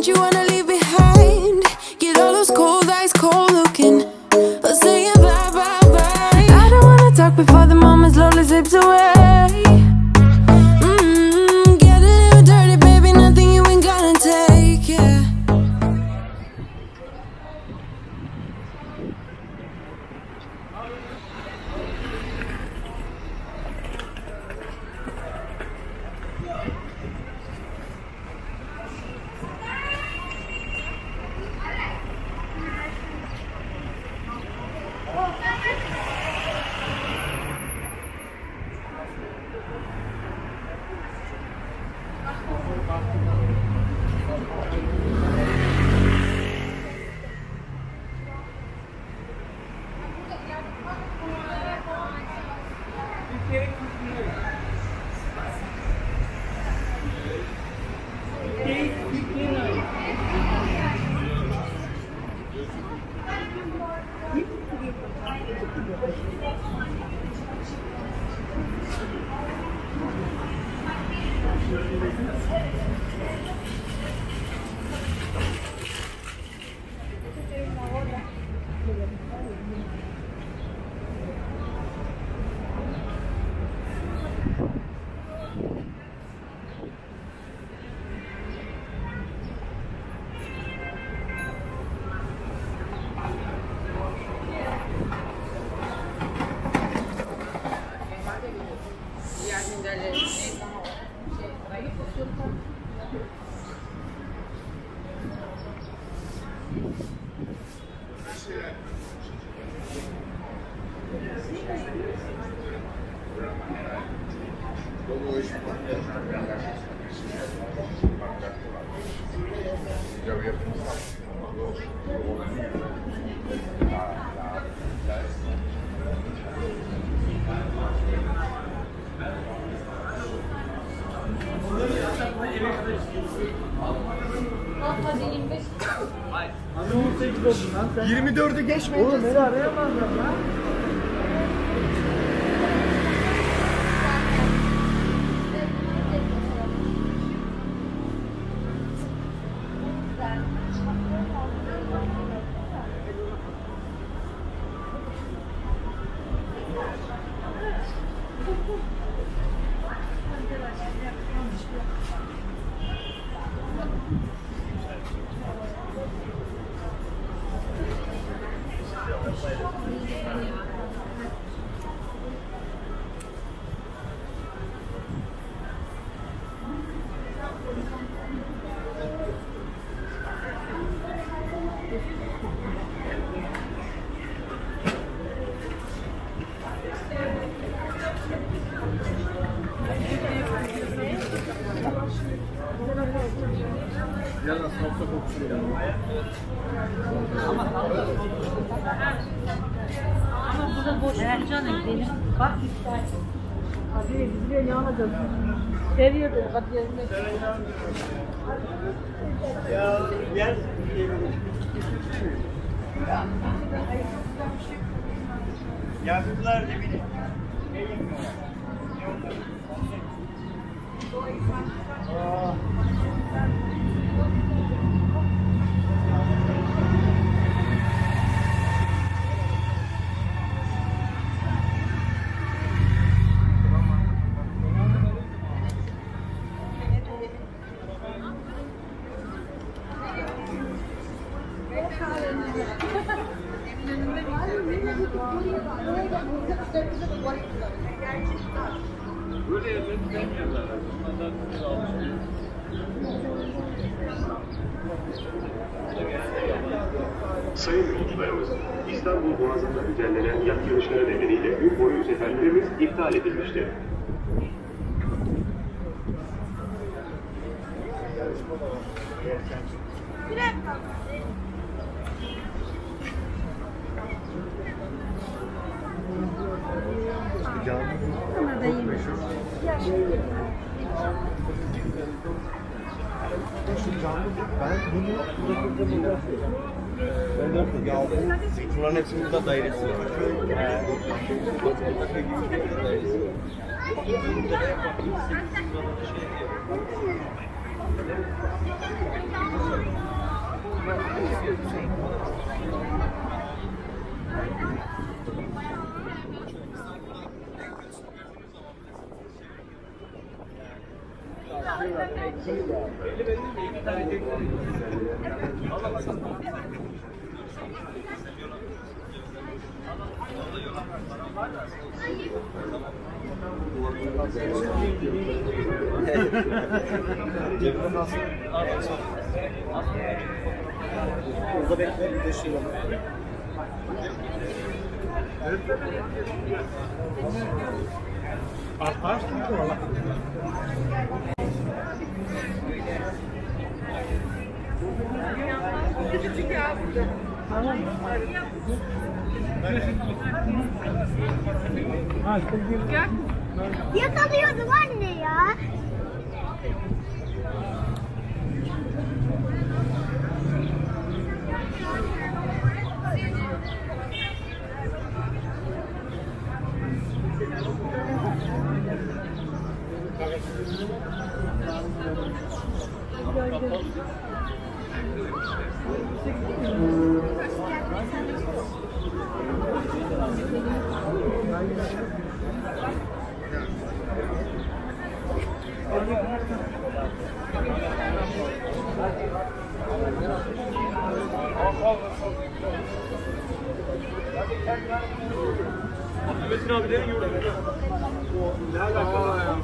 you wanna leave behind. Get all those cold eyes cold looking, but saying bye bye bye. I don't wanna talk before the moment slowly slips away. Get a little dirty, baby, nothing you ain't gonna take, yeah. Sen 24'ü geçmeyeceğiz. Oğlum beni arayamazlar lan. Ama burada boş canım benim. Bak ister. Hadi bizimle ne alacağız? Seviyordu hadi yerine. Ya gel. Yazıklar dibine. Sayın yolcularımız, İstanbul Boğazı'nda düzenlenen yat yarışları nedeniyle gün boyu seferlerimiz iptal edilmiştir. Ama da yemiş. Ben bunu bunların hepsinin burada dairesi var. Cebine nasıl? Burada bekle bir de şey var. Yakalıyordum anne ya. Metin abilerin yolu. Ne alakalı ya?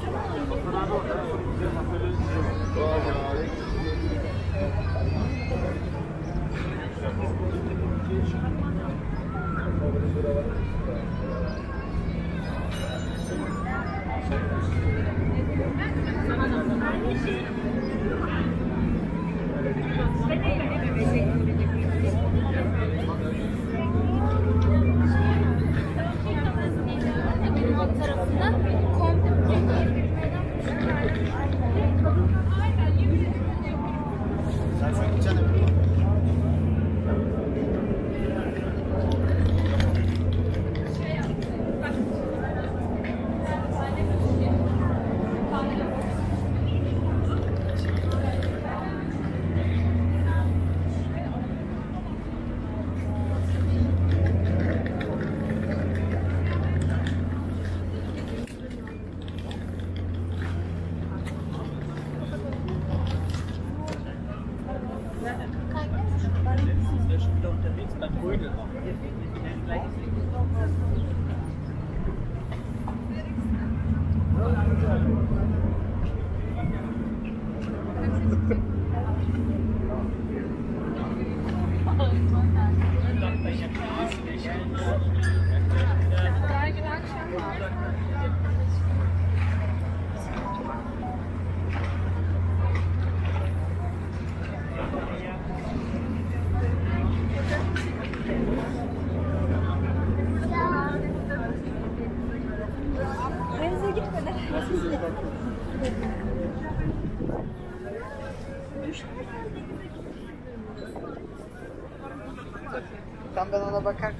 Tam ben ona bakarken.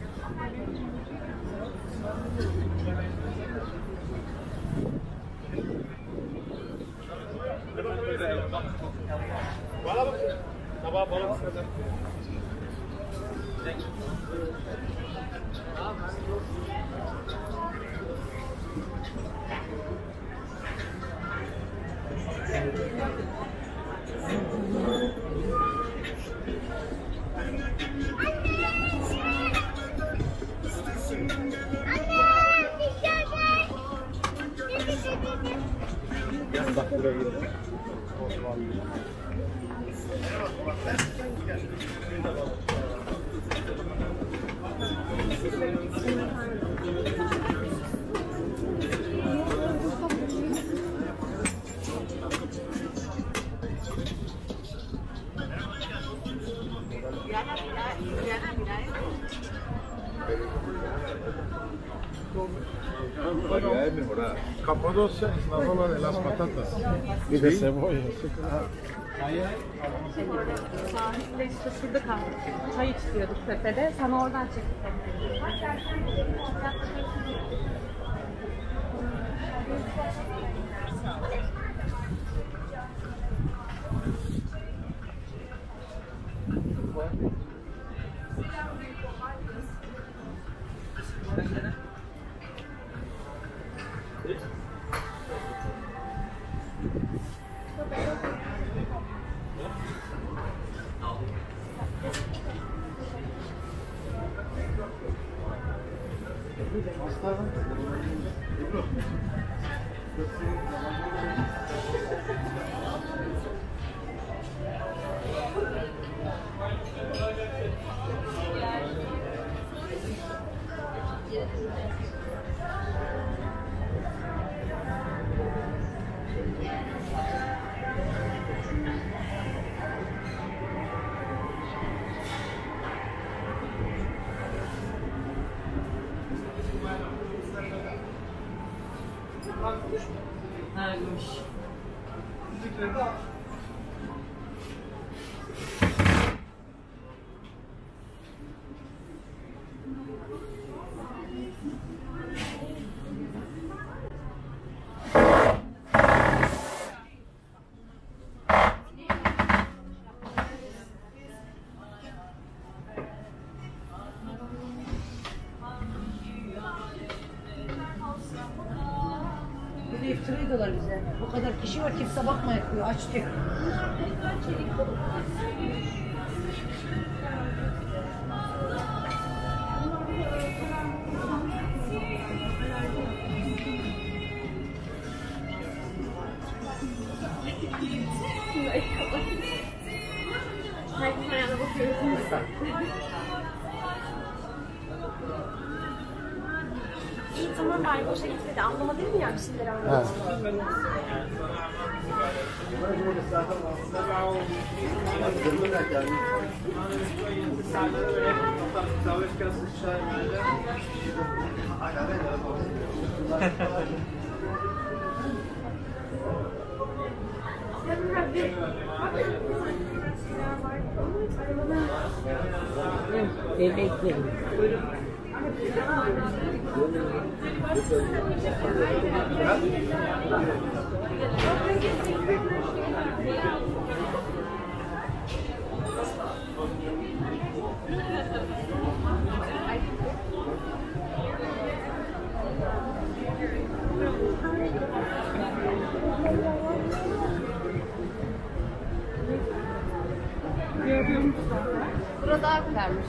Bana bakın. Sabah balık sıkacak. Bak buraya gidelim. Capadocia es la zona de las patatas. Bir de cebolla. Sahilde işte şurada kaldık. Çay içiyorduk tepede. Sana oradan çekip. İftira ediyorlar bize. Bu kadar kişi var, kimse bakma yapıyor, aç diyor. İyi tamam bari boşa gitmedi. Anlamadım mı ya bir şeyleri anlamadım. Bebeklerim. Burada daha güzelmiş.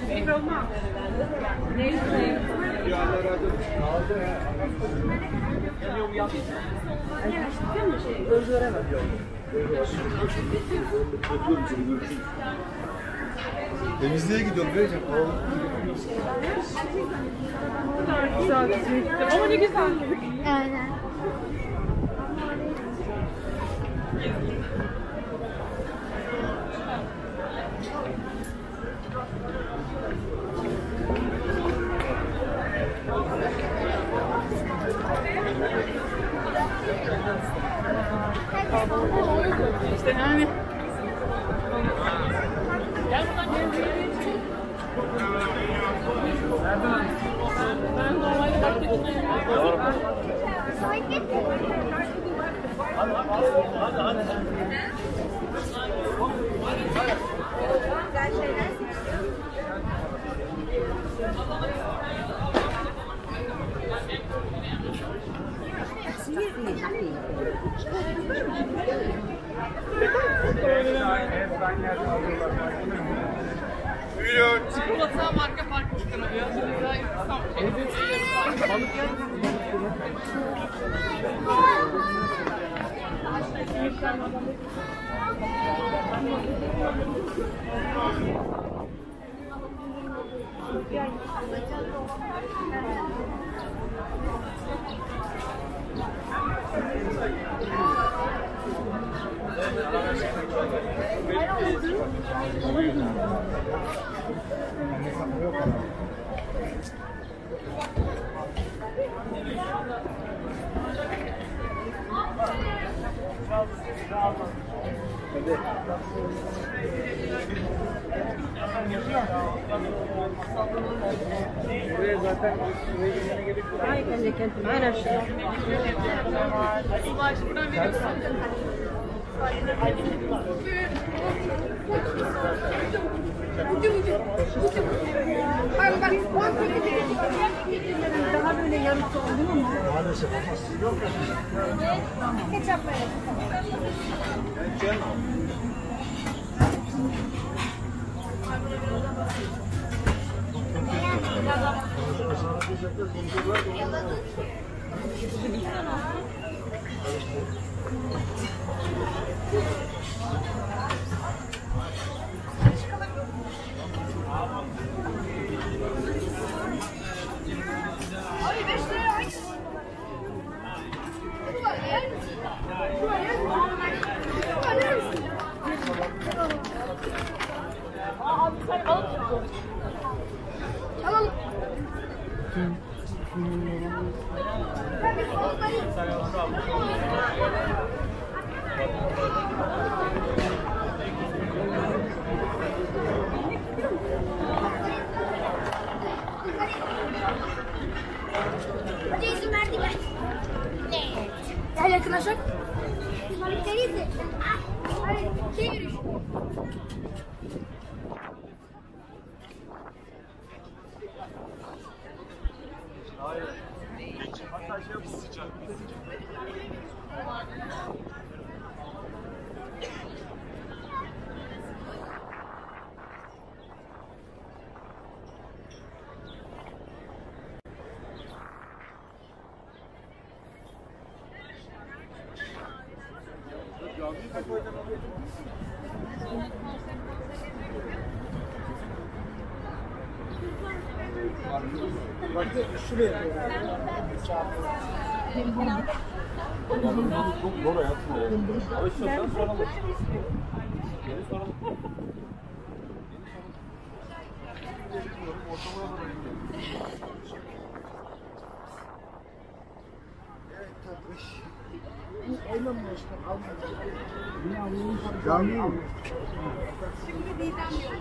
Temizliğe gidiyorum Recep. Ama ne güzel. Aynen. İşte yani. Ben normalde bakıyorum. Çikolata marka farklı çıkarıyor. Balık Buraya zaten buraya gelmene gerek yok. Aynen şu. Buradan veriyorsun. Daha böyle yanıklı oluyor mu? Maalesef olmaz. Yok. Ketçap böyle. Hadi izin verdi gel. Gel yakınlaşak. Neresi? Hadi şey yürüyüş. Bak şuraya yapıyorum. Çok zor hayatım. Abi soralım. Yeni soralım. Evet tatlış. Oynamıyor işte. Almıyor. Cami almıyor. Şimdi Didem yok.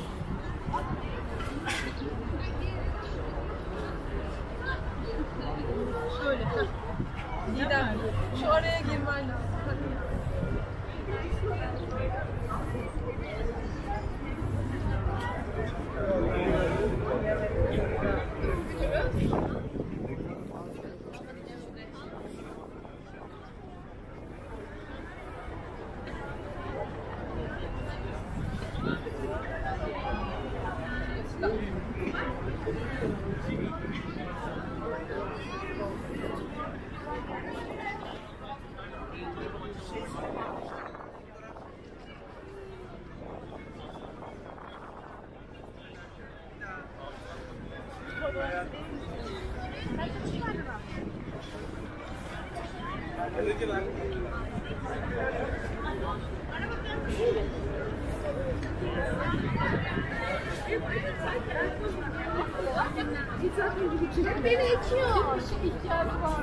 Şöyle. Didem. Şu araya girmen lazım. Beni içiyor. İhtiyacı var.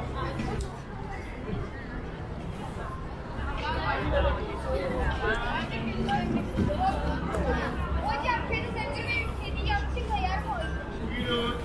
Hocam kendi sebzeleri kedi yaptık da yer koyduk.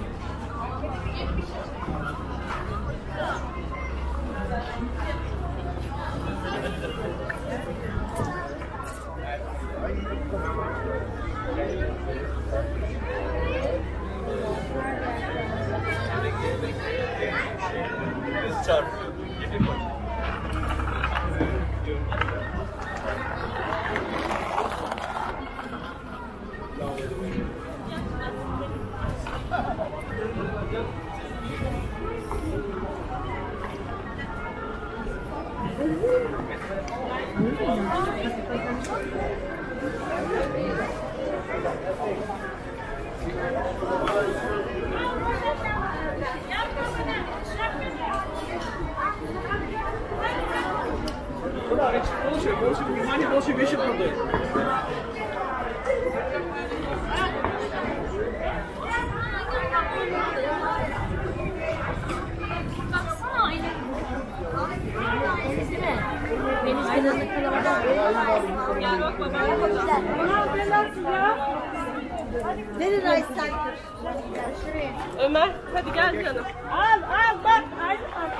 Baksana aynı. Deniz kenarında kalamadan. Gel bak babaya bakalım. Nereye istersin? Ömer hadi gel canım. Al bak. Al.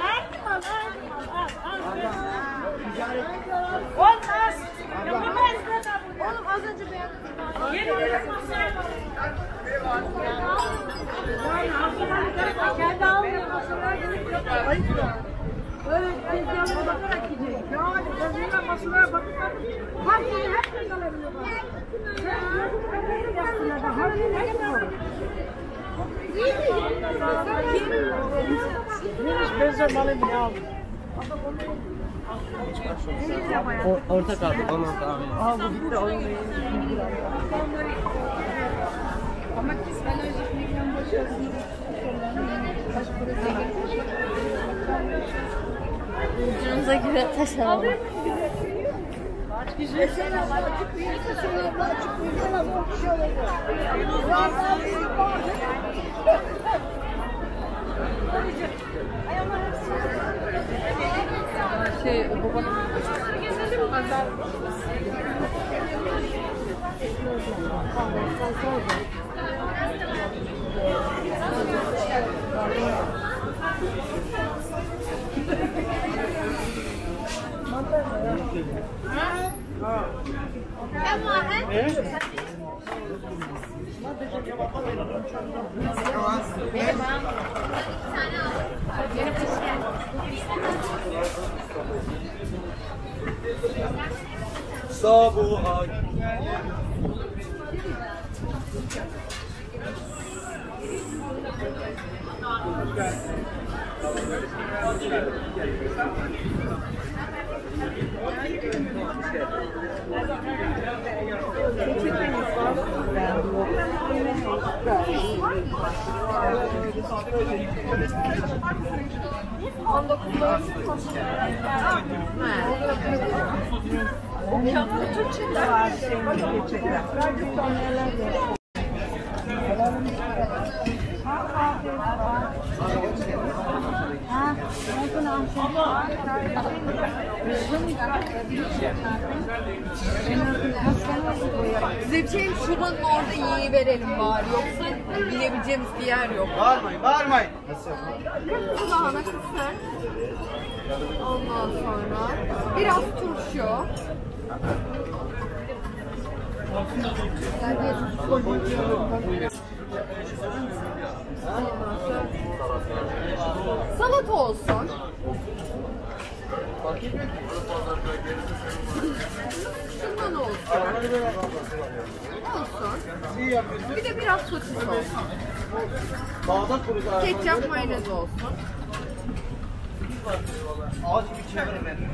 Olmaz. Yapamaz. Oğlum az önce beğendim. Yeni masaya bak. Kendi almıyor masalara gelip ayıp ya. Böyle tezgahına bakarak gidecek. Yani tezgahına masalara bakıp her şeyi herkes alabiliyor. Yapsınlar da her şeyi herkes alabiliyor. Sen bana bir al. Orta kaldı. Tamam tamam. Al bu gitti oyunu. Ama ben önceki başarısını Ucunuza göre taş alalım. O baba. Bazaar. İstanbul. Size bir şey şuranın orada iyi verelim bari, yoksa gidebileceğimiz bir yer yok. Bağırmayın, bağırmayın. Kulağına kısır. Ondan sonra biraz turşu. Salata olsun. Şundan olsun. Olsun. Bir de biraz sosis olsun. Ketçap mayonez olsun. Ağaç gibi çevirin beni.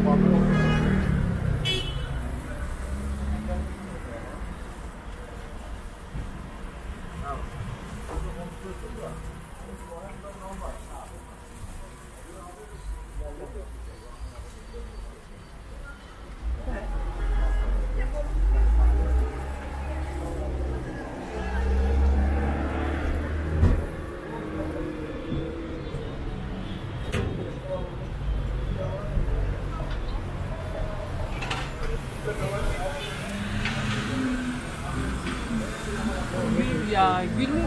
Gül ya, gülme.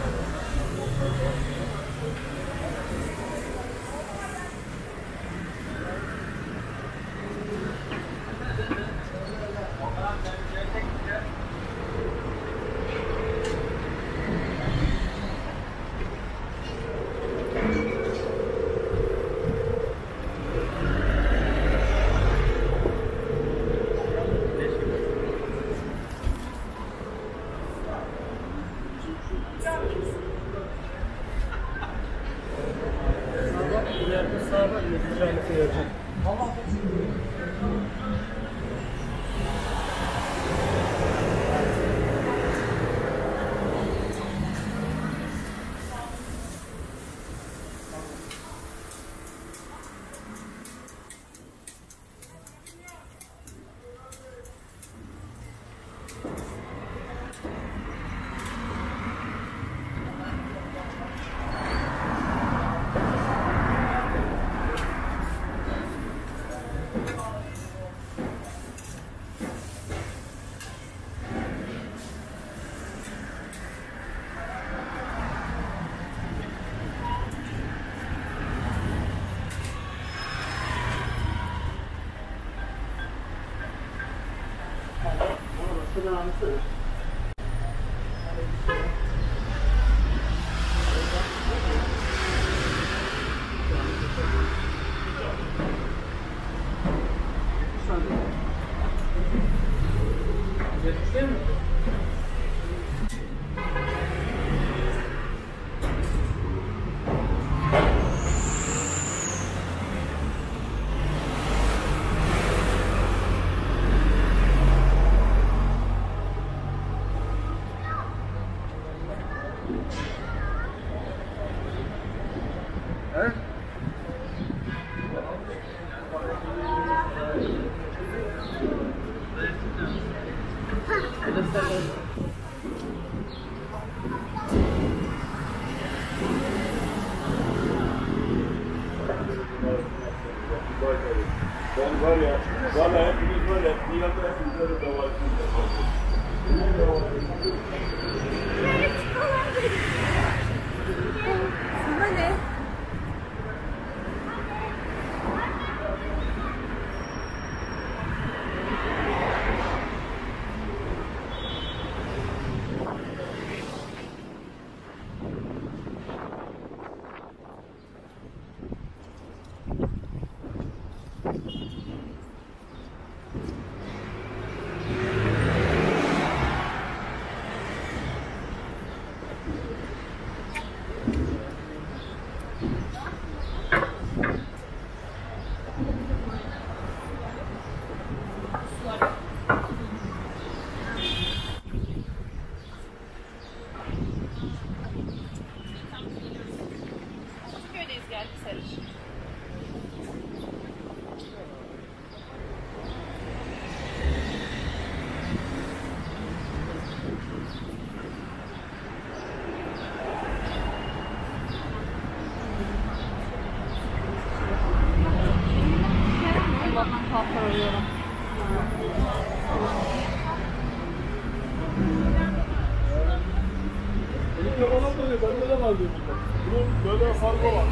Ben var ya, valla hepiniz var ya, dünyada hepinizleri de var. Sana ne? Bende de var diyor. Bunun böyle farkı var.